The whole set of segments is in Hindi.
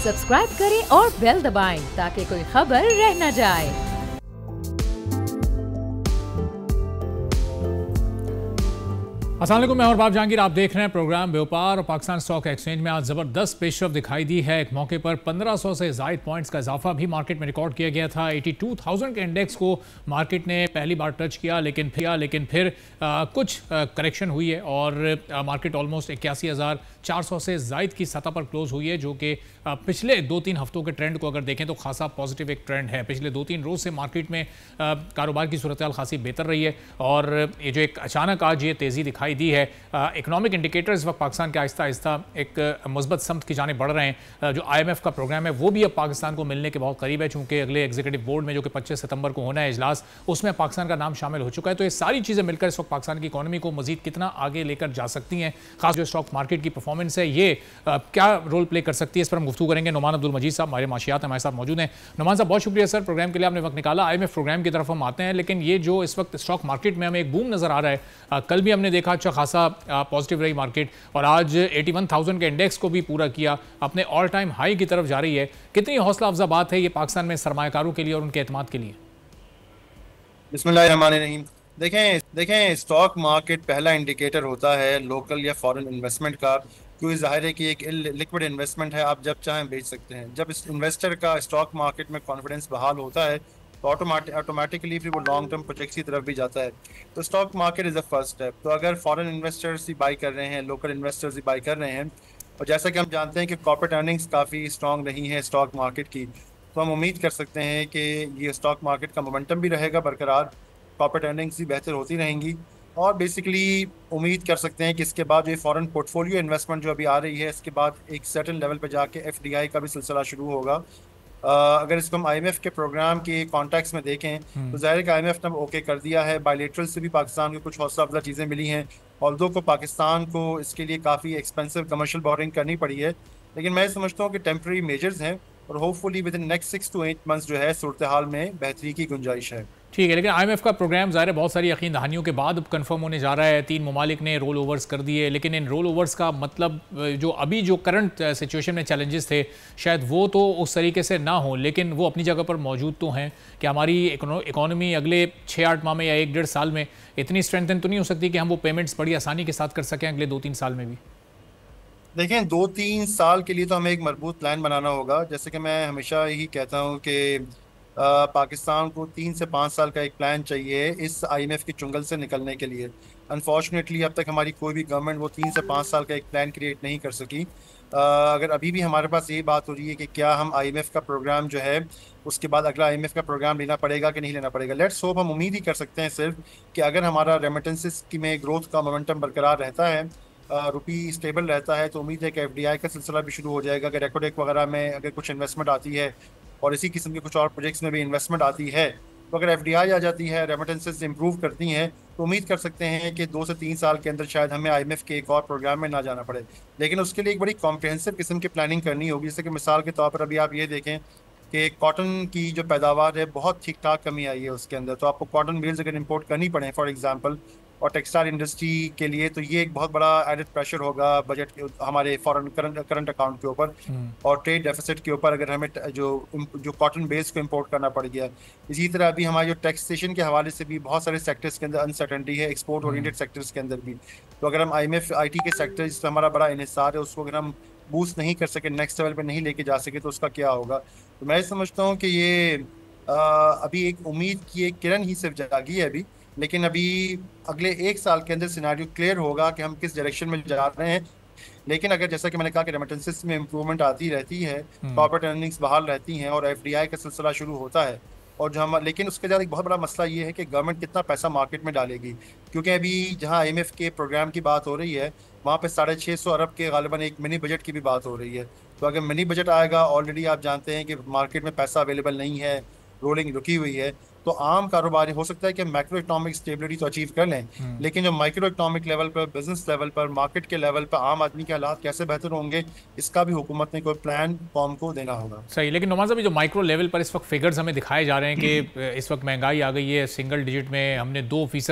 सब्सक्राइब करें और बेल दबाएं ताकि कोई खबर रह न जाए। अस्सलाम वालेकुम, मैं और बाब जहांगीर, आप देख रहे हैं प्रोग्राम व्यापार। और पाकिस्तान स्टॉक एक्सचेंज में आज ज़बरदस्त पेशरफ दिखाई दी है। एक मौके पर 1500 से ज़ायद पॉइंट्स का इजाफा भी मार्केट में रिकॉर्ड किया गया था। 82,000 के इंडेक्स को मार्केट ने पहली बार टच किया, लेकिन फिर कुछ करेक्शन हुई है और मार्केट ऑलमोस्ट 81,400 से ज़ायद की सतह पर क्लोज हुई है, जो कि पिछले 2-3 हफ्तों के ट्रेंड को अगर देखें तो खासा पॉजिटिव एक ट्रेंड है। पिछले 2-3 रोज़ से मार्केट में कारोबार की सूरत हाल खासी बेहतर रही है और ये जो एक अचानक आज ये तेज़ी दिखाई दी है, इकोनॉमिक इंडिकेटर्स इस वक्त पाकिस्तान के आहिस्ता आहिस्ता एक मुस्बत समत की जाने बढ़ रहे हैं। जो IMF का प्रोग्राम है वो भी अब पाकिस्तान को मिलने के बहुत करीब है, चूंकि अगले एग्जीक्यूटिव बोर्ड में जो कि 25 सितंबर को होना है इजलास, उसमें पाकिस्तान का नाम शामिल हो चुका है। तो ये सारी चीज़ें मिलकर इस वक्त पाकिस्तान की इकोनॉमी को मजीद कितना आगे लेकर जा सकती हैं, खास जो स्टॉक मार्केट की परफॉर्मेंस है ये क्या रोल प्ले कर सकती है, इस पर हम गुफ्तगू करेंगे। नुमान अब्दुल मजीद साहब हमारे माशियात हमारे साथ मौजूद हैं। नुमान साहब, बहुत शुक्रिया सर, प्रोग्राम के लिए आपने वक्त निकाला। IMF प्रोग्राम की तरफ हम आते हैं, लेकिन ये जो इस वक्त स्टॉक मार्केट में हमें एक बूम नजर आ रहा है, कल भी हमने देखा अच्छा खासा पॉजिटिव रही मार्केट और आज 81,000 के इंडेक्स को भी पूरा किया, अपने ऑल टाइम हाई की तरफ जा रही है। कितनी हौसला अफजा बात है ये पाकिस्तान में सरमायाकारों के लिए और उनके एतमाद के लिए? बिस्मिल्लाहिर्रहमानिर्रहीम। देखें स्टॉक मार्केट पहला इंडिकेटर होता है लोकल या फॉरेन इन्वेस्टमेंट का, क्योंकि जाहिर है कि एक लिक्विड इन्वेस्टमेंट है, आप जब चाहें बेच सकते हैं। जब इस इन्वेस्टर का स्टॉक मार्केट में कॉन्फिडेंस बहाल होता है तो ऑटोमेटिकली फिर वो लॉन्ग टर्म प्रोजेक्ट्स की तरफ भी जाता है। तो stock market is the first step. तो अगर फॉरेन इन्वेस्टर्स ही बाई कर रहे हैं, लोकल इन्वेस्टर्स ही बाई कर रहे हैं, और जैसा कि हम जानते हैं कि कॉर्पोरेट अर्निंग्स काफ़ी स्ट्रॉन्ग नहीं है स्टॉक मार्केट की, तो हम उम्मीद कर सकते हैं कि ये स्टॉक मार्केट का मोमेंटम भी रहेगा बरकरार, कॉर्पोरेट अर्निंग्स भी बेहतर होती रहेंगी, और बेसिकली उम्मीद कर सकते हैं कि इसके बाद जो फॉरेन पोर्टफोलियो इन्वेस्टमेंट जो अभी आ रही है, इसके बाद एक सर्टेन लेवल पर जाके FDI का भी सिलसिला शुरू होगा। अगर इसको हम IMF के प्रोग्राम के कॉन्टेक्स्ट में देखें तो जाहिर है कि IMF ने ओके कर दिया है। बायलेटरल से भी पाकिस्तान को कुछ हौसला अफजा चीज़ें मिली हैं, ऑल्दो को पाकिस्तान को इसके लिए काफ़ी एक्सपेंसिव कमर्शियल बोरिंग करनी पड़ी है, लेकिन मैं समझता हूँ कि टेम्प्रेरी मेजर्स हैं और hopefully with in next 6 to 8 months जो है सूरत हाल में बेहतरी की गुंजाइश है। ठीक है, लेकिन IMF का प्रोग्राम ज़ाहिर है बहुत सारी यकीन दहानियों के बाद अब कन्फर्म होने जा रहा है। 3 ममालिक ने रोल ओवर्स कर दिए, लेकिन इन रोल ओवर्स का मतलब जो अभी जो करंट सिचुएशन में चैलेंजेस थे शायद वो तो उस तरीके से ना हो, लेकिन वो अपनी जगह पर मौजूद तो हैं कि हमारी इकोनॉमी अगले 6-8 माह में या 1-1.5 साल में इतनी स्ट्रेंथन तो नहीं हो सकती कि हम वो पेमेंट्स बड़ी आसानी के साथ कर सकें अगले 2-3 साल में भी? देखें 2-3 साल के लिए तो हमें एक मजबूत प्लान बनाना होगा। जैसे कि मैं हमेशा ही कहता हूँ कि पाकिस्तान को 3 से 5 साल का एक प्लान चाहिए इस IMF के चुंगल से निकलने के लिए। अनफॉर्चुनेटली अब तक हमारी कोई भी गवर्नमेंट वो 3 से 5 साल का एक प्लान क्रिएट नहीं कर सकी। अगर अभी भी हमारे पास ये बात हो रही है कि क्या हम IMF का प्रोग्राम जो है उसके बाद अगला IMF का प्रोग्राम लेना पड़ेगा कि नहीं लेना पड़ेगा, लेट्स होप। हम उम्मीद ही कर सकते हैं सिर्फ कि अगर हमारा रेमिटेंसेस की में ग्रोथ का मोमेंटम बरकरार रहता है, रुपी स्टेबल रहता है, तो उम्मीद है कि FDI का सिलसिला भी शुरू हो जाएगा। अगर रेकोडेक वगैरह में अगर कुछ इन्वेस्टमेंट आती है और इसी किस्म के कुछ और प्रोजेक्ट्स में भी इन्वेस्टमेंट आती है, तो अगर FDI आ जाती है, रेमिटेंसेस इंप्रूव करती हैं, तो उम्मीद कर सकते हैं कि 2 से 3 साल के अंदर शायद हमें IMF के एक और प्रोग्राम में ना जाना पड़े। लेकिन उसके लिए एक बड़ी कॉम्प्रिहेंसिव किस्म की प्लानिंग करनी होगी। जैसे कि मिसाल के तौर पर अभी आप ये देखें कि कॉटन की जो पैदावार है बहुत ठीक ठाक कमी आई है उसके अंदर, तो आपको कॉटन बेल्स अगर इंपोर्ट करनी पड़े फॉर एग्जांपल और टेक्सटाइल इंडस्ट्री के लिए, तो ये एक बहुत बड़ा एडेड प्रेशर होगा बजट के हमारे फॉरेन करंट अकाउंट के ऊपर और ट्रेड डेफिसिट के ऊपर, अगर हमें जो कॉटन बेस को इंपोर्ट करना पड़ गया। इसी तरह अभी हमारे जो टैक्सेशन के हवाले से भी बहुत सारे सेक्टर्स के अंदर अनसर्टेनिटी है, एक्सपोर्ट ओरिएंटेड सेक्टर्स के अंदर भी। तो अगर हम IMF IT के सेक्टर जिसमें हमारा बड़ा इन्हिसार है उसको अगर हम बूस्ट नहीं कर सके, नेक्स्ट लेवल पर नहीं लेके जा सके, तो उसका क्या होगा। तो मैं समझता हूँ कि ये अभी एक उम्मीद की एक किरण ही सिर्फ जागी है अभी, लेकिन अभी अगले 1 साल के अंदर सिनेरियो क्लियर होगा कि हम किस डायरेक्शन में जा रहे हैं। लेकिन अगर जैसा कि मैंने कहा कि रेमिटेंसेस में इंप्रूवमेंट आती रहती है, कॉर्पोरेट अर्निंग्स बहाल रहती हैं और FDI का सिलसिला शुरू होता है, और जो हम लेकिन उसके साथ एक बहुत बड़ा मसला ये है कि गवर्नमेंट कितना पैसा मार्केट में डालेगी, क्योंकि अभी जहाँ IMF के प्रोग्राम की बात हो रही है वहाँ पे 650 अरब के गालिबन एक मिनी बजट की भी बात हो रही है। तो अगर मिनी बजट आएगा, ऑलरेडी आप जानते हैं कि मार्केट में पैसा अवेलेबल नहीं है, रोलिंग रुकी हुई है, तो आम कारोबारी हो सकता है कि मैक्रो इकोनॉमिक स्टेबिलिटी तो अचीव कर लें, लेकिन जो माइक्रो इकोनॉमिक लेवल पर, बिजनेस लेवल पर, मार्केट के लेवल पर आम आदमी के हालात कैसे बेहतर होंगे, इसका भी हुकूमत ने कोई प्लान कौम को देना होगा। सही, लेकिन नवाज अभी जो माइक्रो लेवल पर इस वक्त फिगर्स हमें दिखाए जा रहे हैं कि इस वक्त महंगाई आ गई है सिंगल डिजिट में, हमने 2%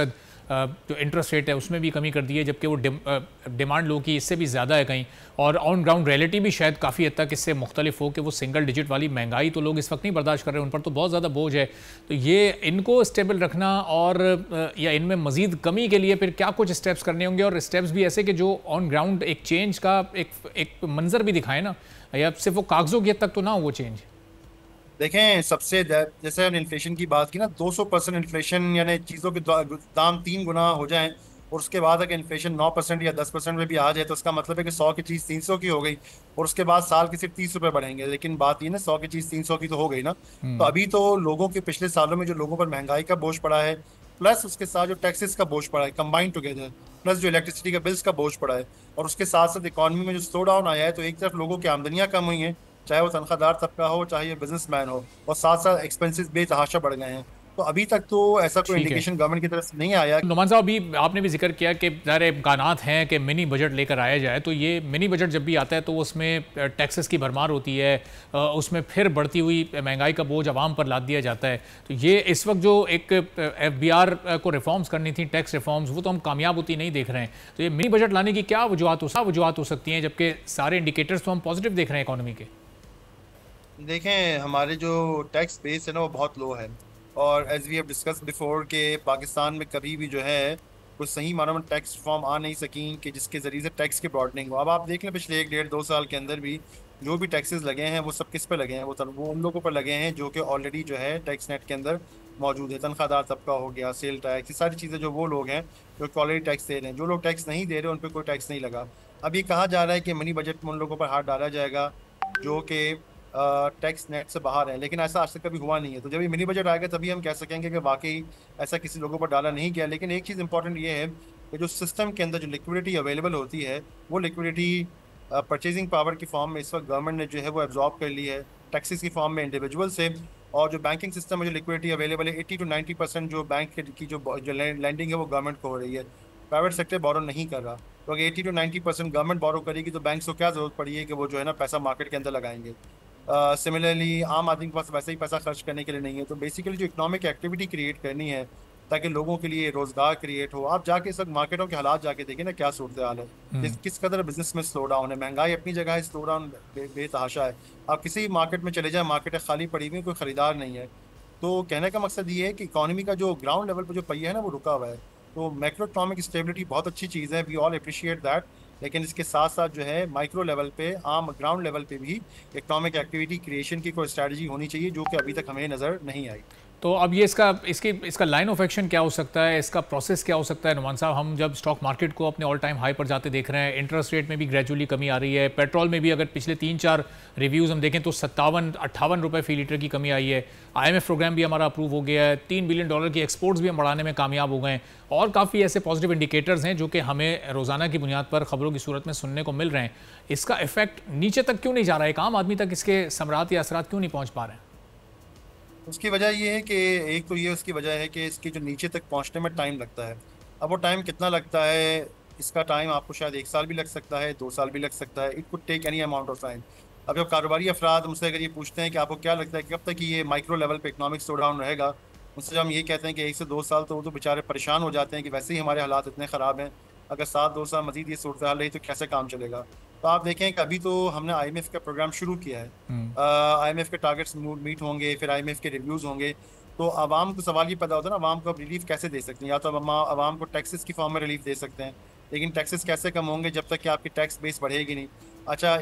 जो इंटरेस्ट रेट है उसमें भी कमी कर दी है, जबकि वो डिमांड लो की इससे भी ज़्यादा है कहीं, और ऑन ग्राउंड रियलिटी भी शायद काफ़ी हद तक इससे मुख्तलिफ हो कि वो सिंगल डिजिट वाली महंगाई तो लोग इस वक्त नहीं बर्दाश्त कर रहे हैं, उन पर तो बहुत ज़्यादा बोझ है। तो ये इनको स्टेबल रखना और या इनमें मज़ीद कमी के लिए फिर क्या कुछ स्टेप्स करने होंगे, और स्टेप्स भी ऐसे कि जो ऑन ग्राउंड एक चेंज का एक मंजर भी दिखाए ना, या सिर्फ वो कागजों की हद तक तो ना हो वो चेंज। देखें, जैसे हमने इन्फ्लेशन की बात की ना, 200% इन्फ्लेशन, यानी चीज़ों के दाम 3 गुना हो जाएं, और उसके बाद अगर इन्फ्लेशन 9% या 10% में भी आ जाए तो उसका मतलब है कि 100 की चीज़ 300 की हो गई, और उसके बाद साल के सिर्फ 30 रुपए बढ़ेंगे। लेकिन बात ये ना, 100 की चीज़ 300 की तो हो गई ना। तो अभी तो लोगों के पिछले सालों में जो लोगों पर महंगाई का बोझ पड़ा है, प्लस उसके साथ जो टैक्सेस का बोझ पड़ा है कंबाइन टुगेदर, प्लस जो इलेक्ट्रिसिटी का बिल्स का बोझ पड़ा है, और उसके साथ साथ इकोनॉमी में जो स्लो डाउन आया है, तो एक तरफ लोगों की आमदनियां कम हुई हैं, चाहे वो तनख्वाहदार तबका हो, चाहे ये बिजनेसमैन हो, और साथ साथ एक्सपेंसेस बेतहाशा बढ़ गए हैं। तो अभी तक तो ऐसा कोई ठीक है इंडिकेशन गवर्नमेंट की तरफ से नहीं आया। नुमान साहब, अभी आपने भी जिक्र किया कि ज़ाहिर इम्कानात हैं कि मिनी बजट लेकर आया जाए, तो ये मिनी बजट जब भी आता है तो उसमें टैक्सेस की भरमार होती है, उसमें फिर बढ़ती हुई महंगाई का बोझ आवाम पर लाद दिया जाता है। तो ये इस वक्त जो एक FBR को रिफॉर्म्स करनी थी, टैक्स रिफॉर्म्स, वो तो हम कामयाब होती नहीं देख रहे हैं। तो ये मिनी बजट लाने की क्या वजूहत हो सकती हैं, जबकि सारे इंडिकेटर्स तो हम पॉजिटिव देख रहे हैं इकोनॉमी के। देखें, हमारे जो टैक्स बेस है ना, वो बहुत लो है, और as we have discuss before के पाकिस्तान में कभी भी जो है कुछ सही मानों में टैक्स रिफॉर्म आ नहीं सकी कि जिसके जरिए से टैक्स की ब्रॉडनिंग हो। अब आप देख लें, पिछले 1 डेढ़ 2 साल के अंदर भी जो भी टैक्सेस लगे हैं वो सब किस पे लगे हैं, वो उन लोगों पर लगे हैं जो कि ऑलरेडी जो है टैक्स नेट के अंदर मौजूद है। तनख्वाहदार तबका हो गया, सेल टैक्स, ये सारी चीज़ें जो वो लोग हैं जो कि ऑलरेडी टैक्स दे रहे हैं। जो लोग टैक्स नहीं दे रहे उन पर कोई टैक्स नहीं लगा। अब ये कहा जा रहा है कि मनी बजट में उन लोगों पर हाथ डाला जाएगा जो कि टैक्स नेट से बाहर है, लेकिन ऐसा आज तक कभी हुआ नहीं है। तो जब ये मिनी बजट आएगा तभी हम कह सकेंगे कि वाकई ऐसा किसी लोगों पर डाला नहीं गया। लेकिन एक चीज़ इंपॉर्टेंट ये है कि जो सिस्टम के अंदर जो लिक्विडिटी अवेलेबल होती है, वो लिक्विडिटी परचेजिंग पावर की फॉर्म में इस वक्त गवर्नमेंट ने जो है वो एब्जॉर्ब कर ली है, टैक्सेस की फॉर्म में इंडिविजुअल से। और जो बैंकिंग सिस्टम में जो लिक्विडिटी अवेलेबल है, 80 to 90% जो बैंक की जो लैंडिंग है वो गवर्नमेंट को हो रही है, प्राइवेट सेक्टर बोरो नहीं कर रहा। तो अगर 80 to 90% गवर्नमेंट बोरो करेगी तो बैंक को क्या जरूरत पड़ी है कि वो जो है ना पैसा मार्केट के अंदर लगाएंगे। सिमिलरली आम आदमी के पास वैसे ही पैसा खर्च करने के लिए नहीं है। तो बेसिकली जो इकोनॉमिक एक्टिविटी क्रिएट करनी है ताकि लोगों के लिए रोजगार क्रिएट हो, आप जाके सब मार्केटों के हालात जाके देखें ना, क्या सूरत हाल है, किस कदर बिजनेस में स्लो डाउन है। महंगाई अपनी जगह है, स्लो डाउन बेतहाशा है। आप किसी मार्केट में चले जाए, मार्केट खाली पड़ी हुई, कोई खरीदार नहीं है। तो कहने का मकसद ये है कि इकोनॉमी का जो ग्राउंड लेवल पर जो पहिया है ना, वो रुका हुआ है। तो मैक्रो इकोनॉमिक स्टेबिलिटी बहुत अच्छी चीज़ है, वी ऑल अप्रिशिएट दैट। लेकिन इसके साथ साथ जो है माइक्रो लेवल पे, आम ग्राउंड लेवल पे भी इकोनॉमिक एक्टिविटी क्रिएशन की कोई स्ट्रैटेजी होनी चाहिए, जो कि अभी तक हमें नज़र नहीं आई। तो अब ये इसका लाइन ऑफ एक्शन क्या हो सकता है, इसका प्रोसेस क्या हो सकता है नुमान साहब? हम जब स्टॉक मार्केट को अपने ऑल टाइम हाई पर जाते देख रहे हैं, इंटरेस्ट रेट में भी ग्रेजुअली कमी आ रही है, पेट्रोल में भी अगर पिछले 3-4 रिव्यूज़ हम देखें तो 57-58 रुपये फी लीटर की कमी आई है। IMF प्रोग्राम भी हमारा अप्रूव हो गया है, $3 बिलियन की एक्सपोर्ट्स भी हम बढ़ाने में कामयाब हो गए हैं, और काफ़ी ऐसे पॉजिटिव इंडिकेटर्स हैं जो कि हमें रोज़ाना की बुनियाद पर खबरों की सूरत में सुनने को मिल रहे हैं। इसका इफेक्ट नीचे तक क्यों नहीं जा रहा है? एक आम आदमी तक इसके समरात या असरात क्यों नहीं पहुँच पा रहे हैं? उसकी वजह ये है कि एक तो ये उसकी वजह है कि इसके जो नीचे तक पहुंचने में टाइम लगता है। अब वो टाइम कितना लगता है, इसका टाइम आपको शायद 1 साल भी लग सकता है, 2 साल भी लग सकता है। It could take any amount of time. अब जब कारोबारी अफराद मुझसे अगर ये पूछते हैं कि आपको क्या लगता है कि कब तक ये माइक्रो लेवल पे इकोनॉमिक स्लो डाउन रहेगा, मुझसे हम ये कहते हैं कि 1 से 2 साल, तो वो तो बेचारे परेशान हो जाते हैं कि वैसे ही हमारे हालात इतने ख़राब हैं, अगर 7-2 साल मजीद ये सूरत हाल रही तो कैसे काम चलेगा। तो आप देखें कि अभी तो हमने IMF का प्रोग्राम शुरू किया है, IMF के टारगेट्स मीट होंगे, फिर IMF के रिव्यूज़ होंगे। तो आवाम को सवाल ये पैदा होता है ना, आवाम को आप रिलीफ कैसे दे सकते हैं? या तो अब आवाम को टैक्सेस की फॉर्म में रिलीफ दे सकते हैं, लेकिन टैक्सेस कैसे कम होंगे जब तक कि आपकी टैक्स बेस बढ़ेगी नहीं। अच्छा,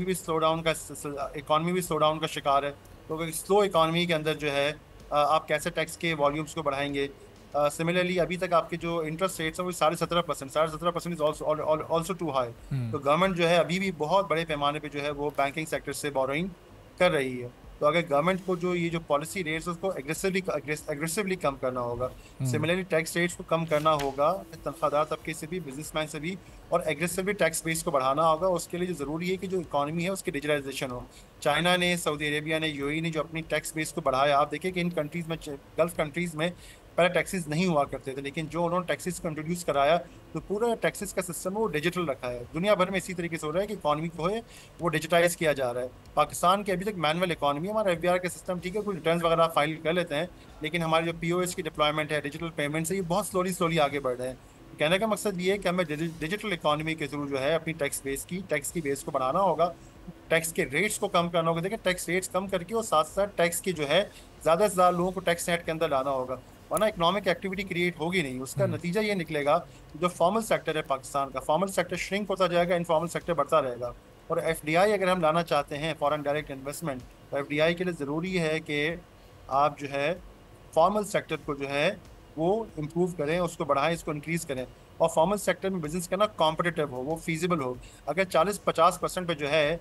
इकॉनमी भी स्लो डाउन का शिकार है। तो स्लो इकॉनमी के अंदर जो है आप कैसे टैक्स के वॉल्यूम्स को बढ़ाएंगे? सिमिलरली अभी तक आपके जो इंटरेस्ट रेट्स हैं वो 17.5% इज ऑल्सो टू हाई। तो गवर्नमेंट जो है अभी भी बहुत बड़े पैमाने पे जो है वो बैंकिंग सेक्टर से बोरोइंग कर रही है। तो अगर गवर्नमेंट को जो ये जो पॉलिसी रेट्स उसको एग्रेसिवली कम करना होगा, सिमिलरली टैक्स रेट्स को कम करना होगा तनख्वाहदार तबके से भी, बिजनेसमैन से भी, और एग्रेसिवली टैक्स बेस को बढ़ाना होगा। उसके लिए जो ज़रूरी है कि जो इकॉनमी है उसकी डिजिटलाइजेशन हो। चाइना ने, सऊदी अरेबिया ने, UAE ने जो अपनी टैक्स बेस को बढ़ाया, आप देखिए कि इन कंट्रीज़ में, गल्फ कंट्रीज़ में पहले टैक्सेस नहीं हुआ करते थे, लेकिन जो उन्होंने टैक्सेस को इंट्रोड्यूस कराया तो पूरा टैक्सेस का सिस्टम है वो डिजिटल रखा है। दुनिया भर में इसी तरीके से हो रहा है कि इकॉनमी को है वो डिजिटाइज किया जा रहा है। पाकिस्तान की अभी तक मैनुअल इकॉनमी, हमारा एफबीआर का सिस्टम ठीक है, कोई रिटर्न वगैरह फाइल कर लेते हैं, लेकिन हमारे जो पीओएस की डिप्लॉयमेंट है, डिजिटल पेमेंट्स है, ये बहुत स्लोली स्लोली आगे बढ़ रहे हैं। कहने का मकसद ये है कि हमें डिजिटल इकॉनमी के थ्रू जो है अपनी टैक्स की बेस को बढ़ाना होगा, टैक्स के रेट्स को कम करना होगा। देखिए टैक्स रेट्स कम करके और साथ साथ टैक्स की जो है ज्यादा से ज्यादा लोगों को टैक्स नेट के अंदर लाना होगा, वरना इकोनॉमिक एक्टिविटी क्रिएट होगी नहीं। उसका नतीजा ये निकलेगा जो फॉर्मल सेक्टर है पाकिस्तान का, फॉर्मल सेक्टर श्रिंक होता जाएगा, इनफॉर्मल सेक्टर बढ़ता रहेगा। और एफडीआई अगर हम लाना चाहते हैं, फॉरेन डायरेक्ट इन्वेस्टमेंट, तो एफडीआई के लिए जरूरी है कि आप जो है फॉर्मल सेक्टर को जो है वो इम्प्रूव करें, उसको बढ़ाएं, इसको इंक्रीज करें, और फॉर्मल सेक्टर में बिजनेस करना कॉम्पिटिटिव हो, वो फीजिबल हो। अगर 40-50% पे जो है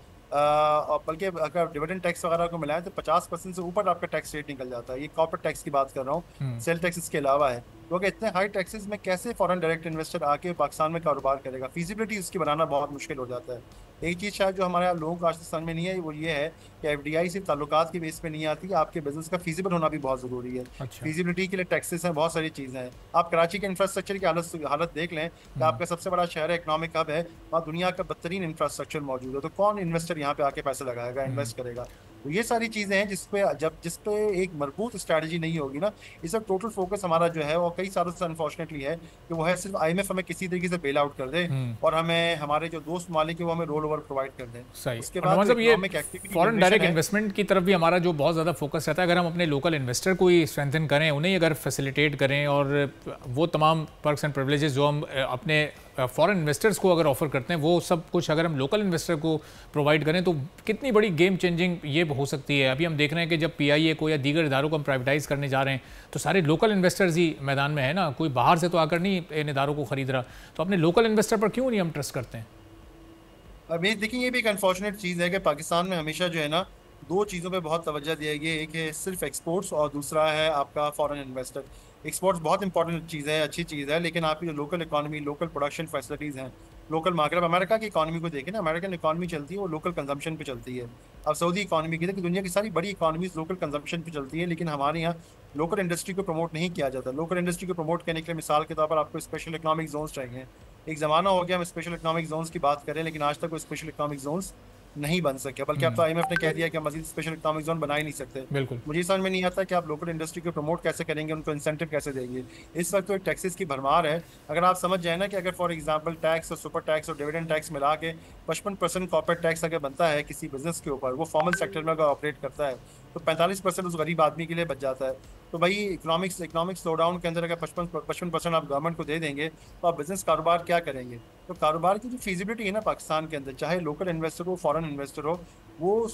और बल्कि अगर डिविडेंड टैक्स वगैरह को मिलाएं तो 50% से ऊपर आपका टैक्स रेट निकल जाता है। ये कॉर्पोरेट टैक्स की बात कर रहा हूँ, सेल टैक्स इसके अलावा है। क्योंकि इतने हाई टैक्सेस में कैसे फॉरेन डायरेक्ट इन्वेस्टर आके पाकिस्तान में कारोबार करेगा, फिजिबिलिटी उसकी बनाना बहुत मुश्किल हो जाता है। एक चीज़ शायद जो हमारे लोगों को आज तक समझ में नहीं है वो ये है कि एफडीआई सिर्फ ताल्लुकात की बेस पे नहीं आती, आपके बिजनेस का फिजिबल होना भी बहुत ज़रूरी है। अच्छा। फिजिबिलिटी के लिए टैक्सेस हैं, बहुत सारी चीज़ें हैं। आप कराची के इंफ्रास्ट्रक्चर की हालत देख लें कि आपका सबसे बड़ा शहर है, इकोनॉमिक हब है, वहाँ दुनिया का बदतरीन इंफ्रास्ट्रक्चर मौजूद है, तो कौन इन्वेस्टर यहाँ पे आके पैसे लगाएगा, इन्वेस्ट करेगा? तो ये सारी चीज़ें हैं जिस पे एक मजबूत स्ट्रैटेजी नहीं होगी ना, इस वक्त टोटल फोकस हमारा जो है वो कई सालों से अनफॉर्चुनेटली है कि वो है सिर्फ आईएमएफ हमें किसी तरीके से बेल आउट कर दे और हमें हमारे जो दोस्त मालिक है वो हमें रोल ओवर प्रोवाइड कर दें। सही। उसके और बाद मतलब ये economic activity foreign direct investment की तरफ भी हमारा जो बहुत ज़्यादा फोकस रहता है, अगर हम अपने लोकल इन्वेस्टर को ही स्ट्रेंथन करें, उन्हें अगर फैसिलिटेट करें और वो तमाम पर्क्स एंड प्रिविलेजेस जो हम अपने फॉरेन इन्वेस्टर्स को अगर ऑफर करते हैं वो सब कुछ अगर हम लोकल इन्वेस्टर को प्रोवाइड करें तो कितनी बड़ी गेम चेंजिंग ये हो सकती है। अभी हम देख रहे हैं कि जब पीआईए को या दीगर इदारों को हम प्राइवेटाइज करने जा रहे हैं तो सारे लोकल इन्वेस्टर्स ही मैदान में है ना, कोई बाहर से तो आकर नहीं इन इदारों को खरीद रहा, तो अपने लोकल इन्वेस्टर पर क्यों नहीं हम ट्रस्ट करते हैं? अभी देखिए ये भी एक अनफॉर्चुनेट चीज़ है कि पाकिस्तान में हमेशा जो है ना दो चीज़ों पे बहुत तवज्जो दिया गया है, एक है सिर्फ एक्सपोर्ट्स और दूसरा है आपका फॉरेन इन्वेस्टर। एक्सपोर्ट्स बहुत इंपॉर्टेंट चीज़ है, अच्छी चीज़ है, लेकिन आपकी जो local economy, local production facilities हैं, लोकल मार्केट, अब अमेरिका की इकॉनमी को देखें ना, अमेरिकन इकॉनमी चलती है वो लोकल कंजम्पशन पे चलती है। अब सऊदी इकॉनमी की देखिए, दुनिया की सारी बड़ी इकॉनमीज लोकल कंजम्पशन पे चलती है, लेकिन हमारे यहाँ लोकल इंडस्ट्री को प्रमोट नहीं किया जाता। लोकल इंडस्ट्री को प्रमोट करने के लिए मिसाल के तौर पर आपको स्पेशल इकोनॉमिक जोन्स चाहिए। एक ज़माना हो गया हम स्पेशल इकोनॉमिक जोन्स की बात करें, लेकिन आज तक वो स्पेशल इकोनॉमिक जोन्स नहीं बन सके, बल्कि अब तो आईएमएफ ने कह दिया कि हम मजीद स्पेशल इकोनॉमिक जोन बना ही नहीं सकते। बिल्कुल। मुझे समझ में नहीं आता कि आप लोकल इंडस्ट्री को प्रमोट कैसे करेंगे, उनको इंसेंटिव कैसे देंगे। इस वक्त तो एक टैक्सेस की भरमार है। अगर आप समझ जाए ना कि अगर फॉर एग्जांपल टैक्स और सुपर टैक्स और डिविडेंड टैक्स मिला के 55% कॉर्पोरेट टैक्स अगर बनता है किसी बिजनेस के ऊपर, वो फॉर्मल सेक्टर में अगर ऑपरेट करता है, तो 45% उस गरीब आदमी के लिए बच जाता है। तो भाई इकोनॉमिक स्लोडाउन के अंदर अगर 55% आप गवर्नमेंट को दे देंगे तो आप बिजनेस कारोबार क्या करेंगे? तो कारोबार की जो फिजिबिलिटी है ना पाकिस्तान के अंदर, चाहे लोकल इन्वेस्टर हो, फॉरेन इन्वेस्टर हो, वो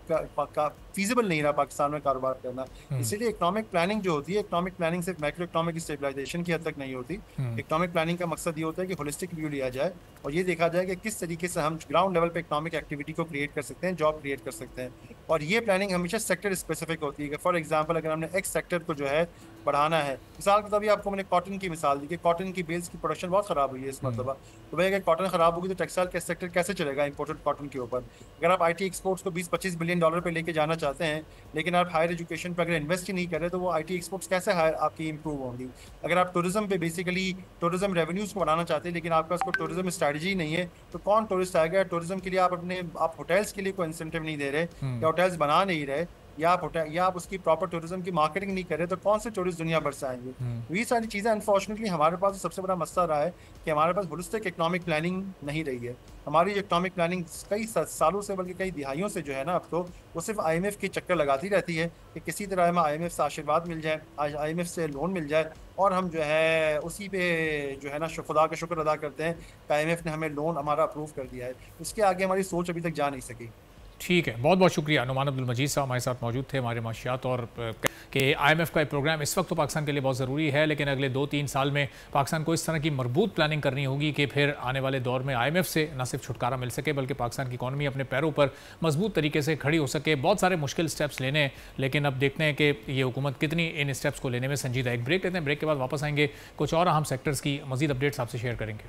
फीजिबल नहीं रहा पाकिस्तान में कारोबार करना। इसीलिए इकोनॉमिक प्लानिंग जो होती है, इकोनॉमिक प्लानिंग सिर्फ मैक्रो इकोनॉमिक स्टेबलाइजेशन की हद तक नहीं होती। इकोनॉमिक प्लानिंग का मकसद ये होता है कि होलिस्टिक व्यू लिया जाए और ये देखा जाए कि किस तरीके से हम ग्राउंड लेवल पे इकोनॉमिक एक्टिविटी को क्रिएट कर सकते हैं, जॉब क्रिएट कर सकते हैं। और ये प्लानिंग हमेशा सेक्टर स्पेसिफिक होती है। फॉर एग्जाम्पल अगर हमने एक्स सेक्टर को जो है बढ़ाना है, मिसाल के तभी आपको मैंने कॉटन की मिसाल दी कि कॉटन की बेल्स की प्रोडक्शन बहुत खराब हुई है इस मरतबा, तो भाई अगर कॉटन खराब होगी तो टेक्सटाइल के सेक्टर कैसे चलेगा इंपोर्टेड कॉटन के ऊपर? अगर आप आईटी एक्सपोर्ट्स को 20-25 बिलियन डॉलर पे लेके जाना चाहते हैं, लेकिन आप हायर एजुकेशन पे अगर इन्वेस्ट ही नहीं करें, तो वो आईटी एक्सपोर्ट्स कैसे हायर आपकी इंप्रूव होंगी? अगर आप टूरिज्म पे बेसिकली टूरिज्म रेवेन्यूज को बढ़ाना चाहते हैं, लेकिन आपका उसको टूरिज्म स्ट्रैटेजी नहीं है, तो कौन टूरिस्ट आएगा? टूरिज्म के लिए आप होटल्स के लिए कोई इंसेंटिव नहीं दे रहे या होटल्स बना नहीं रहे, या आप उसकी प्रॉपर टूरिज्म की मार्केटिंग नहीं कर रहे, तो कौन से टूरिस्ट दुनिया भर से आएंगे? तो ये सारी चीज़ें अनफॉर्चुनेटली हमारे पास सबसे बड़ा मसला रहा है कि हमारे पास होलिस्टिक इकोनॉमिक प्लानिंग नहीं रही है। हमारी इकोनॉमिक प्लानिंग कई सालों से, बल्कि कई दिहाइयों से जो है ना, अब तो वो सिर्फ आईएमएफ के चक्कर लगाती रहती है कि किसी तरह हमें आईएमएफ से आशीर्वाद मिल जाए, आईएमएफ से लोन मिल जाए, और हम जो है उसी पे जो है ना खुदा का शुक्र अदा करते हैं कि आईएमएफ ने हमें लोन हमारा अप्रूव कर दिया है। उसके आगे हमारी सोच अभी तक जा नहीं सकी। ठीक है, बहुत बहुत शुक्रिया। नुमान अब्दुल मजीद साहब हमारे साथ मौजूद थे, हमारे माशियात और कि आईएमएफ का एक प्रोग्राम इस वक्त तो पाकिस्तान के लिए बहुत ज़रूरी है, लेकिन अगले 2-3 साल में पाकिस्तान को इस तरह की मजबूत प्लानिंग करनी होगी कि फिर आने वाले दौर में आईएमएफ से न सिर्फ छुटकारा मिल सके, बल्कि पाकिस्तान की इकॉनमी अपने पैरों पर मजबूत तरीके से खड़ी हो सके। बहुत सारे मुश्किल स्टेप्स लेने हैं, लेकिन अब देखते हैं कि ये हुकूमत कितनी इन स्टेप्स को लेने में संजीदा। एक ब्रेक लेते हैं, ब्रेक के बाद वापस आएंगे, कुछ और अहम सेक्टर्स की मजीद अपडेट्स आपसे शेयर करेंगे।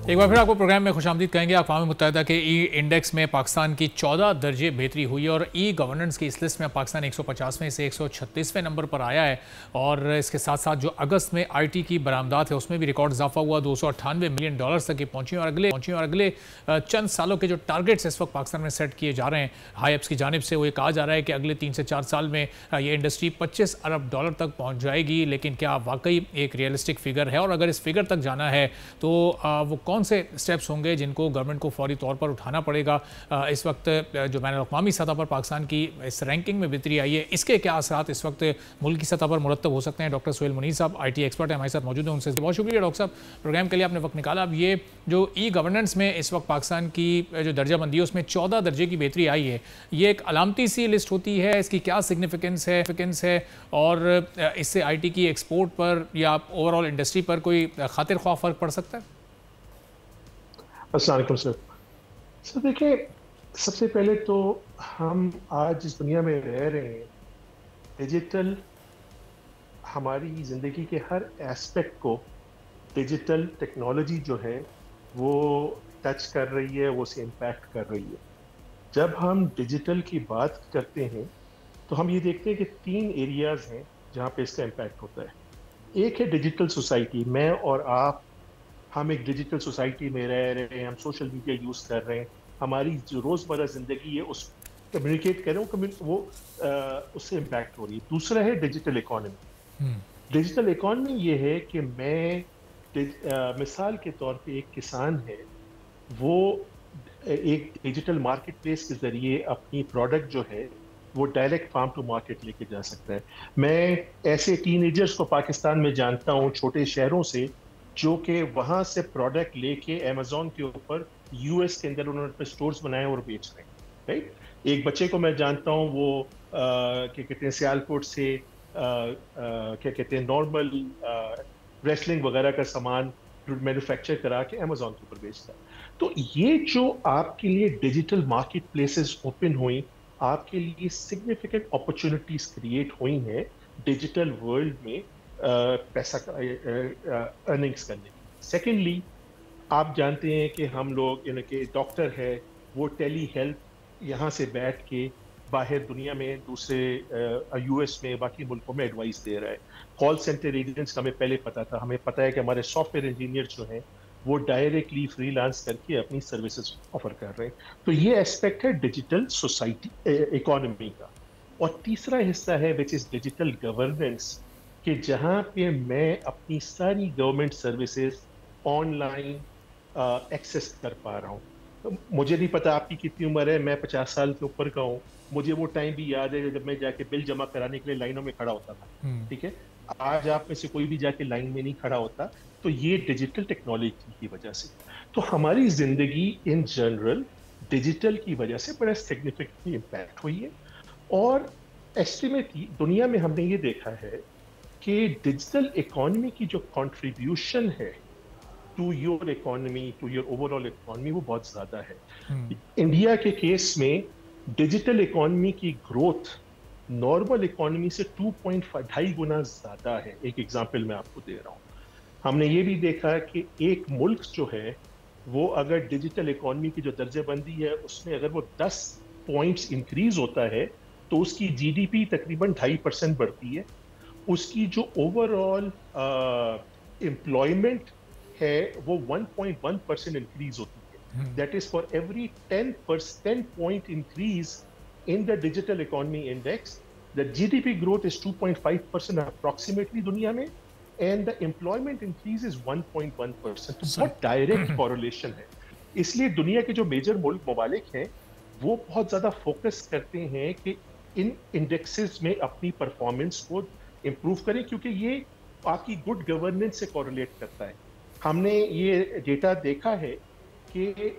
एक बार फिर आपको प्रोग्राम में खुशामदीद कहेंगे। अक़वाम मुत्तहिदा के ई इंडेक्स में पाकिस्तान की 14 दर्जे बेहतरी हुई और ई गवर्नेंस की इस लिस्ट में पाकिस्तान 150वें से 136वें नंबर पर आया है। और इसके साथ साथ जो अगस्त में IT की बरामदात है उसमें भी रिकॉर्ड इजाफा हुआ, $298 मिलियन तक की पहुंची। और अगले चंद सालों के जो टारगेट्स इस वक्त पाकिस्तान में सेट किए जा रहे हैं हाईएप्स की जानिब से, वो ये कहा जा रहा है कि अगले 3 से 4 साल में ये इंडस्ट्री $25 अरब तक पहुँच जाएगी। लेकिन क्या वाकई एक रियलिस्टिक फिगर है? और अगर इस फिगर तक जाना है तो वो कौन से स्टेप्स होंगे जिनको गवर्नमेंट को फौरी तौर पर उठाना पड़ेगा? इस वक्त जो बैनुल-अक़वामी सतह पर पाकिस्तान की इस रैंकिंग में बेहतरी आई है, इसके क्या असरात इस वक्त मुल्क की सतह पर मुरतब हो सकते हैं? डॉक्टर सुहेल मुनीर साहब IT एक्सपर्ट हैं, हमारे साथ मौजूद हैं। उनसे बहुत शुक्रिया डॉक्टर साहब, प्रोग्राम के लिए आपने वक्त निकाला। अब ये जो ई गवर्नेंस में इस वक्त पाकिस्तान की जो दर्जाबंदी है उसमें 14 दर्जे की बेहतरी आई है, ये एक अलामती सी लिस्ट होती है, इसकी क्या सिग्निफिकेंस है और इससे IT की एक्सपोर्ट पर या ओवरऑल इंडस्ट्री पर कोई खातिर ख्वाह फ़र्क पड़ सकता है? अस्सलाम वालेकुम सर। देखिए, सबसे पहले तो हम आज जिस दुनिया में रह रहे हैं, डिजिटल हमारी ज़िंदगी के हर एस्पेक्ट को डिजिटल टेक्नोलॉजी जो है वो टच कर रही है, वो उसे इम्पैक्ट कर रही है। जब हम डिजिटल की बात करते हैं तो हम ये देखते हैं कि 3 एरियाज़ हैं जहाँ पे इसका इम्पैक्ट होता है। एक है डिजिटल सोसाइटी, मैं और आप, हम एक डिजिटल सोसाइटी में रह रहे हैं, हम सोशल मीडिया यूज़ कर रहे हैं, हमारी जो रोज़मर्रा ज़िंदगी है उस कम्युनिकेट कर रहे हैं, वो उससे इम्पैक्ट हो रही है। दूसरा है डिजिटल इकॉनमी। डिजिटल इकॉनमी ये है कि मैं मिसाल के तौर पे एक किसान है, वो एक डिजिटल मार्केट प्लेस के ज़रिए अपनी प्रोडक्ट जो है वो डायरेक्ट फार्म टू मार्केट लेके जा सकता है। मैं ऐसे टीनेजर्स को पाकिस्तान में जानता हूँ, छोटे शहरों से, जो कि वहाँ से प्रोडक्ट लेके अमेज़ॉन के ऊपर US के अंदर उन्होंने अपने स्टोर्स बनाए और बेच रहे हैं, राइट। एक बच्चे को मैं जानता हूँ, वो क्या कहते हैं, सियालकोट से क्या कहते हैं, नॉर्मल रेसलिंग वगैरह का सामान मैन्युफैक्चर करा के अमेज़ॉन के ऊपर बेचता है। तो ये जो आपके लिए डिजिटल मार्केट प्लेसेस ओपन हुई, आपके लिए सिग्निफिकेंट अपॉर्चुनिटीज क्रिएट हुई हैं डिजिटल वर्ल्ड में पैसा अर्निंग्स करने की। सेकेंडली, आप जानते हैं कि हम लोग यानी कि डॉक्टर है, वो टेली हेल्थ यहाँ से बैठ के बाहर दुनिया में दूसरे US में बाकी मुल्कों में एडवाइस दे रहा है। कॉल सेंटर एजेंट्स का हमें पहले पता था, हमें पता है कि हमारे सॉफ्टवेयर इंजीनियर जो हैं वो डायरेक्टली फ्रीलांस करके अपनी सर्विसेज ऑफर कर रहे हैं। तो ये एस्पेक्ट है डिजिटल सोसाइटी इकोनॉमी का। और तीसरा हिस्सा है विच इज डिजिटल गवर्नेंस, कि जहाँ पे मैं अपनी सारी गवर्नमेंट सर्विसेज ऑनलाइन एक्सेस कर पा रहा हूँ। तो मुझे नहीं पता आपकी कितनी उम्र है, मैं 50 साल के ऊपर का हूँ। मुझे वो टाइम भी याद है जब मैं जाके बिल जमा कराने के लिए लाइनों में खड़ा होता था, ठीक है। आज आप में से कोई भी जाके लाइन में नहीं खड़ा होता, तो ये डिजिटल टेक्नोलॉजी की वजह से। तो हमारी जिंदगी इन जनरल डिजिटल की वजह से बड़ा सिग्निफिकेंट इम्पैक्ट हुई है। और एस्टिमेट दुनिया में हमने ये देखा है कि डिजिटल इकोनॉमी की जो कंट्रीब्यूशन है to your economy, to your overall economy, वो बहुत ज्यादा है। इंडिया के केस में डिजिटल इकोनॉमी की ग्रोथ नॉर्मल इकोनॉमी से 2.5 गुना ज्यादा है। एक एग्जांपल मैं आपको दे रहा हूँ। हमने ये भी देखा कि एक मुल्क जो है वो अगर डिजिटल इकोनॉमी की जो दर्जेबंदी है उसमें अगर वो 10 पॉइंट्स इंक्रीज होता है तो उसकी GDP तकरीबन 2.5% बढ़ती है। उसकी जो ओवरऑल एम्प्लॉयमेंट है वो 1.1% इंक्रीज होती है। That is for every 10 point increase in the digital economy index, the GDP growth is 2.5% approximately दुनिया में, and the employment increase is 1.1%। तो बहुत डायरेक्ट कॉरेलेशन है। इसलिए दुनिया के जो मेजर मुल्क ममालिक हैं वो बहुत ज़्यादा फोकस करते हैं कि इन इंडेक्सेस में अपनी परफॉर्मेंस को इम्प्रूव करें, क्योंकि ये आपकी गुड गवर्नेंस से कॉरेलेट करता है। हमने ये डेटा देखा है कि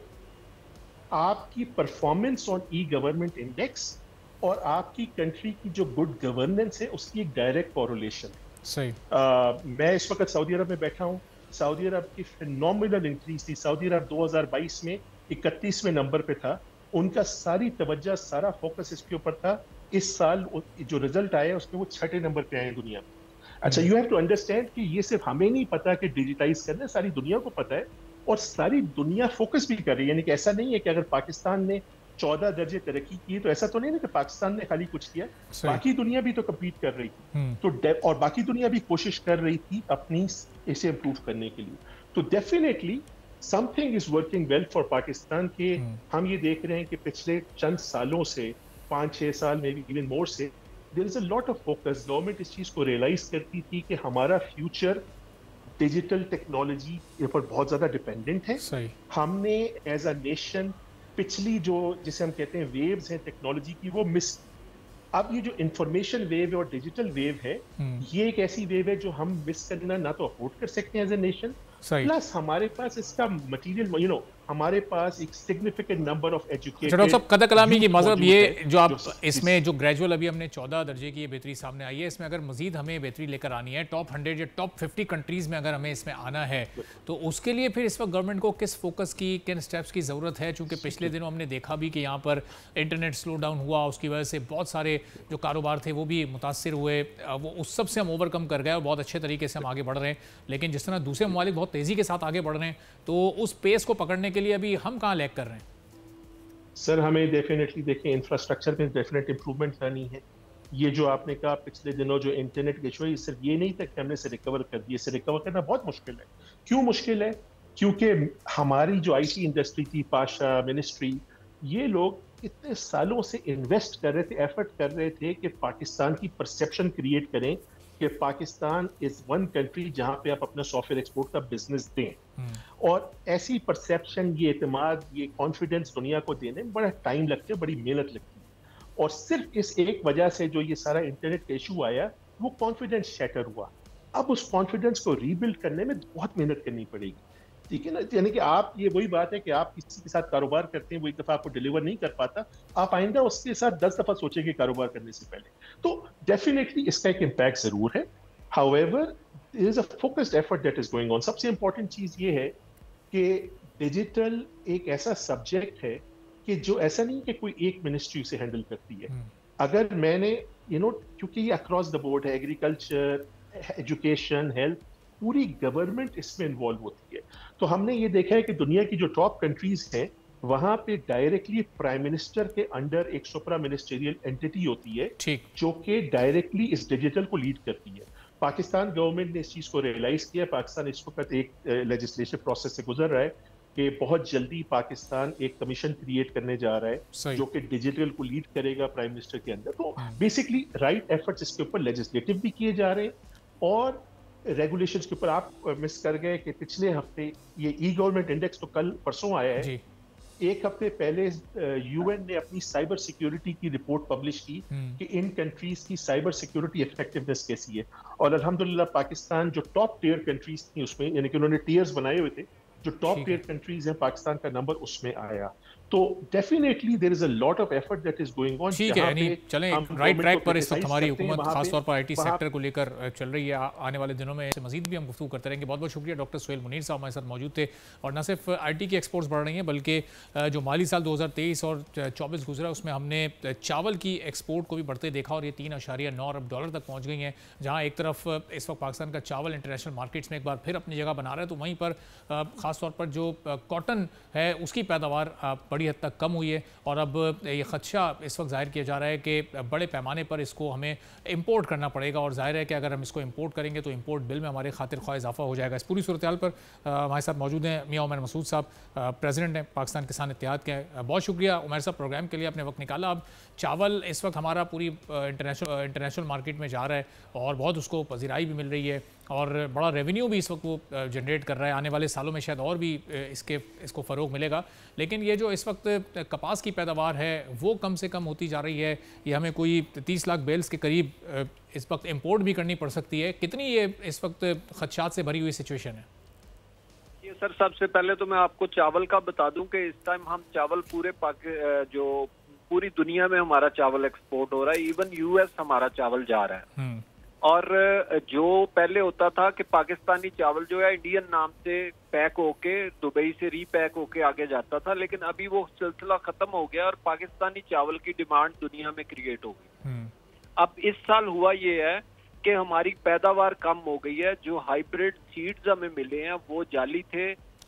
आपकी performance on e government index और आपकी कंट्री की जो गुड गवर्नेंस है उसकी एक डायरेक्ट कॉरेलेशन है। सही। मैं इस वक्त सऊदी अरब में बैठा हूँ। सऊदी अरब की फिनोमिनल इंक्रीज थी। सऊदी अरब 2022 में 31वें नंबर पे था। उनका सारी तवज्जो, सारा फोकस इसके ऊपर था। इस साल जो रिजल्ट आया उसमें वो 6ठे नंबर पे आए दुनिया में। अच्छा, यू हैव टू अंडरस्टैंड कि ये सिर्फ हमें नहीं पता कि डिजिटाइज करना है, सारी दुनिया को पता है और सारी दुनिया फोकस भी कर रही है। यानी कि ऐसा नहीं है कि अगर पाकिस्तान ने 14 दर्जे तरक्की की तो ऐसा तो नहीं ना कि पाकिस्तान ने खाली कुछ किया, बाकी दुनिया भी तो कम्पीट कर रही थी। तो और बाकी दुनिया भी कोशिश कर रही थी अपनी इसे इम्प्रूव करने के लिए। तो definitely something is working well for Pakistan के हम ये देख रहे हैं कि पिछले चंद सालों से 5-6 साल में भी इवन मोर से there is a lot of focus. Government इस चीज को रियलाइज करती थी कि हमारा फ्यूचर डिजिटल टेक्नोलॉजी के ऊपर बहुत ज्यादा डिपेंडेंट है। हमने एज अ नेशन पिछली जो जिसे हम कहते हैं वेव्स हैं टेक्नोलॉजी की वो मिस। अब ये जो इंफॉर्मेशन वेव है और डिजिटल वेव है ये एक ऐसी वेव है जो हम मिस करना ना तो अफोर्ड कर सकते हैं एज ए नेशन, प्लस हमारे पास इसका मटेरियल हमारे पास एक significant number of educated. Doctor साहब कदर कलामी की मतलब ये जो आप इसमें जो ग्रेजुअल अभी हमने 14 दर्जे की बेहतरी सामने आई है, इसमें अगर मजीद हमें बेहतरी लेकर आनी है टॉप 100 या टॉप 50 कंट्रीज में अगर हमें इसमें आना है तो उसके लिए फिर इस वक्त गवर्नमेंट को किस फोकस की किन स्टेप्स की ज़रूरत है? चूँकि पिछले दिनों हमने देखा भी कि यहाँ पर इंटरनेट स्लो डाउन हुआ, उसकी वजह से बहुत सारे जो कारोबार थे वो भी मुतासर हुए, वो उस सब से हम ओवरकम कर गए और बहुत अच्छे तरीके से हम आगे बढ़ रहे हैं। लेकिन जिस तरह दूसरे ममालिक बहुत तेज़ी के साथ आगे बढ़ रहे हैं तो उस पेस को पकड़ने के लिए अभी हम कहाँ लैग कर रहे हैं? सर हमें डेफिनेटली देखें इंफ्रास्ट्रक्चर में डेफिनेट इंप्रूवमेंट लानी है। ये जो आपने कहा पिछले दिनों जो इंटरनेट के इशू है सिर्फ ये नहीं था कि हमने इसे रिकवर कर दिया, इसे रिकवर करना बहुत मुश्किल है। क्यों मुश्किल है? क्योंकि हमारी जो आईटी इंडस्ट्री थी, पाशा मिनिस्ट्री, ये लोग इतने सालों से इन्वेस्ट कर रहे थे, एफर्ट कर रहे थे कि पाकिस्तान की परसेप्शन क्रिएट करें कि पाकिस्तान इज वन कंट्री जहां पे आप अपना सॉफ्टवेयर एक्सपोर्ट का बिजनेस दें। और ऐसी परसेप्शन, ये एतमाद, ये कॉन्फिडेंस दुनिया को देने में बड़ा टाइम लगता है, बड़ी मेहनत लगती है। और सिर्फ इस एक वजह से जो ये सारा इंटरनेट का इशू आया वो कॉन्फिडेंस शैटर हुआ। अब उस कॉन्फिडेंस को रीबिल्ड करने में बहुत मेहनत करनी पड़ेगी, ठीक है ना। यानी कि आप, ये वही बात है कि आप किसी के साथ कारोबार करते हैं, वो एक दफा आपको डिलीवर नहीं कर पाता, आप आइंदा उसके साथ 10 दफा सोचेंगे कारोबार करने से पहले। तो डेफिनेटली इसका एक इम्पैक्ट जरूर है। However there is a focused effort that is going on. सबसे इंपॉर्टेंट चीज ये है कि डिजिटल एक ऐसा सब्जेक्ट है कि जो ऐसा नहीं कि कोई एक मिनिस्ट्री उसे हैंडल करती है। अगर मैंने क्योंकि ये अक्रॉस द बोर्ड है, एग्रीकल्चर, एजुकेशन, हेल्थ, पूरी गवर्नमेंट इसमें इन्वॉल्व होती है। तो हमने ये देखा है कि दुनिया की जो टॉप कंट्रीज हैं वहां पे डायरेक्टली प्राइम मिनिस्टर के अंडर एक सुप्रा मिनिस्टेरियल एंटिटी होती है जो कि डायरेक्टली इस डिजिटल को लीड करती है। पाकिस्तान गवर्नमेंट ने इस चीज को रियलाइज किया। पाकिस्तान इस वक्त एक लेजिस्लेटिव प्रोसेस से गुजर रहा है कि बहुत जल्दी पाकिस्तान एक कमीशन क्रिएट करने जा रहा है जो कि डिजिटल को लीड करेगा प्राइम मिनिस्टर के अंदर। तो बेसिकली राइट एफर्ट्स इसके ऊपर लेजिस्लेटिव भी किए जा रहे हैं और रेगुलेशंस के ऊपर। आप मिस कर गए कि पिछले हफ्ते ये ई गवर्नमेंट इंडेक्स तो कल परसों आया है, एक हफ्ते पहले यूएन ने अपनी साइबर सिक्योरिटी की रिपोर्ट पब्लिश की कि इन कंट्रीज की साइबर सिक्योरिटी इफेक्टिवनेस कैसी है। और अल्हम्दुलिल्लाह पाकिस्तान जो टॉप टियर कंट्रीज थी उसमें, यानी कि उन्होंने टियर्स बनाए हुए थे, जो टॉप टियर कंट्रीज हैं पाकिस्तान का नंबर उसमें आया। तो definitely there is a lot of effort that is going on. ठीक है, यानी चलें राइट ट्रैक पर इस वक्त हमारी हुकूमत खासतौर पर आईटी सेक्टर को लेकर चल रही है। आने वाले दिनों में मजीद भी हम गुफ्तगू करते रहेंगे। बहुत बहुत शुक्रिया डॉक्टर सुहेल मुनीर साहब हमारे साथ मौजूद थे। और न सिर्फ आईटी की एक्सपोर्ट्स बढ़ रही हैं बल्कि जो माली साल 2023 और 24 गुजरा उसमें हमने चावल की एक्सपोर्ट को भी बढ़ते देखा और ये 3.9 अरब डॉलर तक पहुँच गई हैं। जहाँ एक तरफ इस वक्त पाकिस्तान का चावल इंटरनेशनल मार्केट्स में एक बार फिर अपनी जगह बना रहा है, तो वहीं पर ख़ासतौर पर जो कॉटन है उसकी पैदावार बड़ी हद तक कम हुई है। और अब ये खदशा इस वक्त जाहिर किया जा रहा है कि बड़े पैमाने पर इसको हमें इंपोर्ट करना पड़ेगा। और जाहिर है कि अगर हम इसको इंपोर्ट करेंगे तो इंपोर्ट बिल में हमारे खातिर ख्वाह इजाफा हो जाएगा। इस पूरी सूरत हाल पर हमारे साथ मौजूद हैं मियाँ उमर मसूद साहब, प्रेसिडेंट हैं पाकिस्तान किसान इत्तेहाद के। बहुत शुक्रिया उमर साहब प्रोग्राम के लिए, आपने वक्त निकाला। अब चावल इस वक्त हमारा पूरी इंटरनेशनल मार्केट में जा रहा है और बहुत उसको पजीराई भी मिल रही है और बड़ा रेवेन्यू भी इस वक्त वो जनरेट कर रहा है। आने वाले सालों में शायद और भी इसको फ़रोग मिलेगा। लेकिन ये जो इस वक्त कपास की पैदावार है वो कम से कम होती जा रही है। ये हमें कोई 30 लाख बेल्स के करीब इस वक्त इंपोर्ट भी करनी पड़ सकती है। कितनी ये इस वक्त खदशात से भरी हुई सिचुएशन है? ये सर सबसे पहले तो मैं आपको चावल का बता दूं कि इस टाइम हम चावल पूरी दुनिया में हमारा चावल एक्सपोर्ट हो रहा है। इवन यूएस हमारा चावल जा रहा है। और जो पहले होता था कि पाकिस्तानी चावल जो है इंडियन नाम से पैक होके दुबई से रीपैक होके आगे जाता था, लेकिन अभी वो सिलसिला खत्म हो गया और पाकिस्तानी चावल की डिमांड दुनिया में क्रिएट हो गई। अब इस साल हुआ ये है कि हमारी पैदावार कम हो गई है। जो हाइब्रिड सीड्स हमें मिले हैं वो जाली थे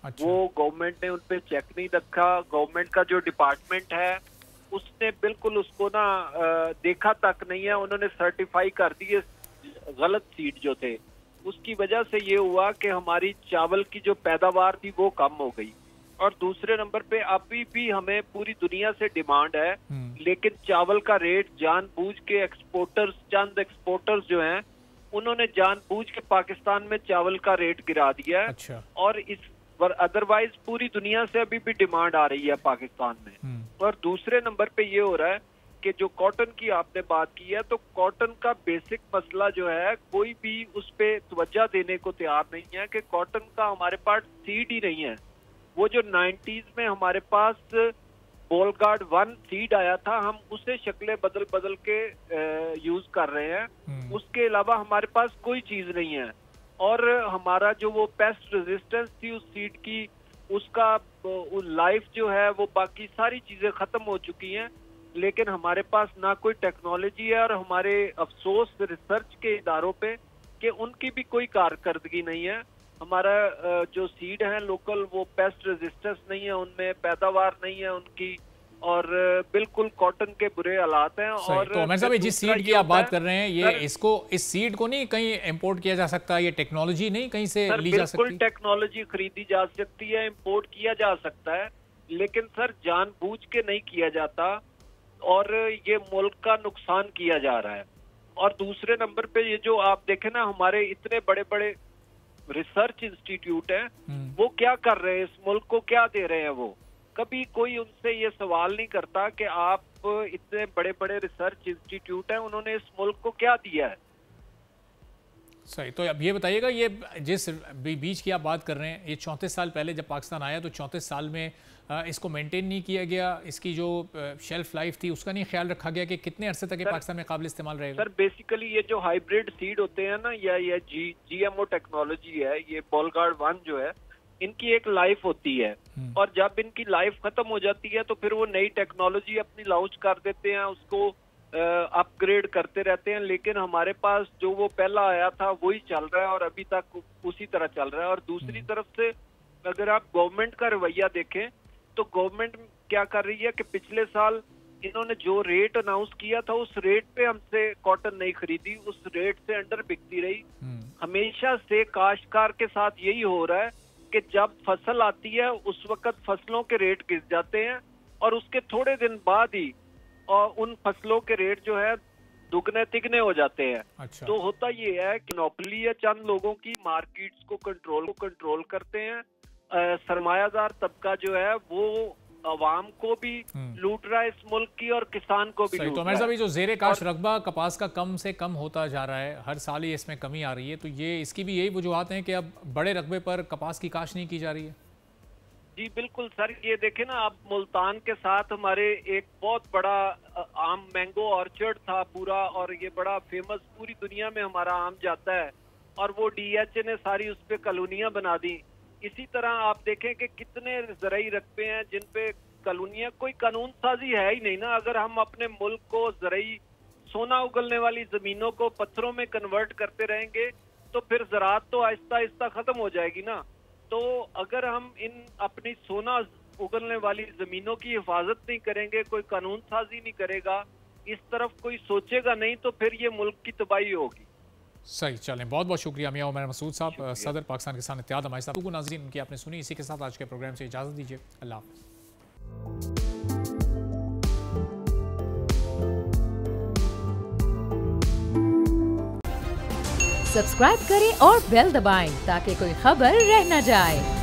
अच्छा। वो गवर्नमेंट ने उन पे चेक नहीं रखा। गवर्नमेंट का जो डिपार्टमेंट है उसने बिल्कुल उसको ना देखा तक नहीं है। उन्होंने सर्टिफाई कर दिए गलत सीड जो थे। उसकी वजह से ये हुआ कि हमारी चावल की जो पैदावार थी वो कम हो गई। और दूसरे नंबर पे अभी भी हमें पूरी दुनिया से डिमांड है, लेकिन चावल का रेट जानबूझ के चंद एक्सपोर्टर्स जो हैं उन्होंने जानबूझ के पाकिस्तान में चावल का रेट गिरा दिया है। अच्छा। और इस अदरवाइज पूरी दुनिया से अभी भी डिमांड आ रही है पाकिस्तान में। और दूसरे नंबर पे ये हो रहा है कि जो कॉटन की आपने बात की है, तो कॉटन का बेसिक मसला जो है कोई भी उस पे तवज्जो देने को तैयार नहीं है कि कॉटन का हमारे पास सीड ही नहीं है। वो जो 90s में हमारे पास बोलगार्ड 1 सीड आया था, हम उसे शक्लें बदल बदल के यूज कर रहे हैं। उसके अलावा हमारे पास कोई चीज नहीं है। और हमारा जो वो पेस्ट रेजिस्टेंस थी उस सीड की, उसका लाइफ जो है वो बाकी सारी चीजें खत्म हो चुकी हैं। लेकिन हमारे पास ना कोई टेक्नोलॉजी है, और हमारे अफसोस रिसर्च के इदारों पे कि उनकी भी कोई कारकर्दगी नहीं है। हमारा जो सीड है लोकल वो पेस्ट रेजिस्टेंस नहीं है, उनमें पैदावार नहीं है उनकी, और बिल्कुल कॉटन के बुरे हालात हैं। और तो उमर साहब, जिस सीड की आप बात कर रहे हैं, ये इस सीड को नहीं कहीं इंपोर्ट किया जा सकता? ये टेक्नोलॉजी नहीं कहीं से ली जा सकती? बिल्कुल टेक्नोलॉजी खरीदी जा सकती है, इंपोर्ट किया जा सकता है, लेकिन सर जानबूझ के नहीं किया जाता और ये मुल्क का नुकसान किया जा रहा है। और दूसरे नंबर पे ये जो आप देखें ना, हमारे इतने बड़े बड़े रिसर्च इंस्टीट्यूट हैं, वो क्या कर रहे हैं, इस मुल्क को क्या दे रहे हैं? वो कभी कोई उनसे ये सवाल नहीं करता कि आप इतने बड़े बड़े रिसर्च इंस्टीट्यूट हैं, उन्होंने इस मुल्क को क्या दिया है। सही। तो अब ये बताइएगा, ये जिस बीज की आप बात कर रहे हैं, ये 34 साल पहले जब पाकिस्तान आया तो 34 साल में इसको मेंटेन नहीं किया गया, इसकी जो शेल्फ लाइफ थी उसका नहीं ख्याल रखा गया कि कितने अरसे तक ये पाकिस्तान में काबिल इस्तेमाल रहेगा? सर बेसिकली ये जो हाइब्रिड सीड होते हैं ना, या ये GMO टेक्नोलॉजी है, ये बोलगार्ड 1 जो है, इनकी एक लाइफ होती है। और जब इनकी लाइफ खत्म हो जाती है तो फिर वो नई टेक्नोलॉजी अपनी लॉन्च कर देते हैं, उसको अपग्रेड करते रहते हैं। लेकिन हमारे पास जो वो पहला आया था वही चल रहा है और अभी तक उसी तरह चल रहा है। और दूसरी तरफ से अगर आप गवर्नमेंट का रवैया देखें तो गवर्नमेंट क्या कर रही है कि पिछले साल इन्होंने जो रेट अनाउंस किया था उस रेट पे हमसे कॉटन नहीं खरीदी, उस रेट से अंडर बिकती रही। हमेशा से काश्तकार के साथ यही हो रहा है कि जब फसल आती है उस वक्त फसलों के रेट गिर जाते हैं और उसके थोड़े दिन बाद ही और उन फसलों के रेट जो है दुगने तिगने हो जाते हैं। अच्छा। तो होता ये है कि मोनोपोली है चंद लोगों की, मार्केट्स को कंट्रोल करते हैं। सरमायादार तबका जो है वो अवाम को भी लूट रहा है इस मुल्क की और किसान को भी लूट रहा है। तो जो जेरे काश रकबा कपास का कम से कम होता जा रहा है, हर साल ही इसमें कमी आ रही है, तो ये इसकी भी यही वजूहत हैं कि अब बड़े रकबे पर कपास की काश नहीं की जा रही है? जी बिल्कुल सर, ये देखें ना, अब मुल्तान के साथ हमारे एक बहुत बड़ा आम मैंगो ऑर्चर्ड था पूरा, और ये बड़ा फेमस, पूरी दुनिया में हमारा आम जाता है, और वो DHA ने सारी उस पर कॉलोनियां बना दी। इसी तरह आप देखें कि कितने ज़राई रकबे हैं जिन पे कॉलोनियां, कोई कानून साजी है ही नहीं ना। अगर हम अपने मुल्क को ज़राई सोना उगलने वाली ज़मीनों को पत्थरों में कन्वर्ट करते रहेंगे तो फिर ज़राअत तो आहिस्ता आहिस्ता ख़त्म हो जाएगी ना। तो अगर हम इन अपनी सोना उगलने वाली ज़मीनों की हिफाजत नहीं करेंगे, कोई कानून साजी नहीं करेगा, इस तरफ कोई सोचेगा नहीं, तो फिर ये मुल्क की तबाही होगी। सही। चलें, बहुत बहुत शुक्रिया मियां उमर मसूद साहब, सदर पाकिस्तान किसान इत्तेहाद हमारे साथ। नाज़रीन, उनकी आपने सुनी। इसी के साथ आज के प्रोग्राम से इजाज़त दीजिए। अल्लाह हाफ़िज़। सब्सक्राइब करें और बेल दबाएं ताकि कोई खबर रह न जाए।